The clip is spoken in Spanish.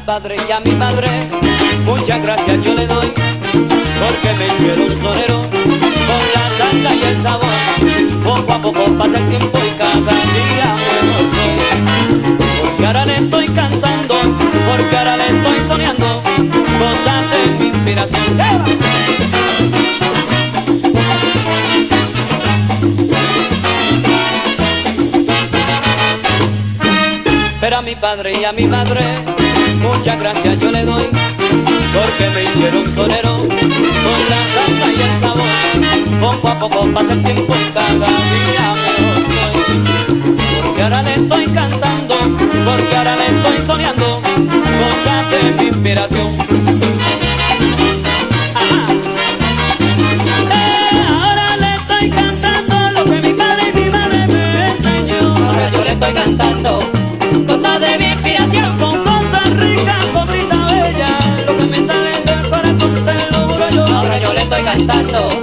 padre y a mi madre muchas gracias yo le doy, porque me hicieron sonero con la salsa y el sabor. Poco a poco pasa el tiempo y cada día mejor soy, porque ahora le estoy cantando, porque ahora le estoy soñando cosas de mi inspiración. Pero a mi padre y a mi madre muchas gracias yo le doy, porque me hicieron sonero con la salsa y el sabor. Poco a poco pasa el tiempo y cada día mejor soy, porque ahora le estoy cantando, porque ahora le estoy soñando cosas de mi inspiración. Ajá. Ahora le estoy cantando lo que mi padre y mi madre me enseñó. Ahora yo le estoy cantando cosas de mi inspiración. Son cosas ricas, cositas bellas, lo que me sale del corazón te lo juro yo. Ahora yo le estoy cantando